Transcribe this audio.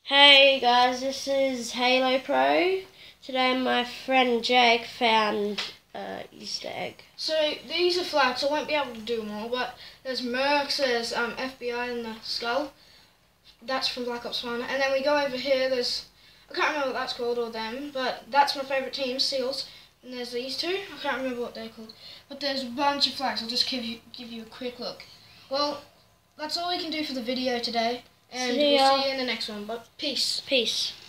Hey guys, this is Halo Pro. Today my friend Jake found Easter egg. So these are flags, I won't be able to do them all, but there's Mercs, there's FBI in the skull. That's from Black Ops 1. And then we go over here, there's, I can't remember what that's called or them, but that's my favourite team, SEALs. And there's these two, I can't remember what they're called. But there's a bunch of flags, I'll just give you a quick look. Well, that's all we can do for the video today. And we'll see you in the next one, but peace. Peace.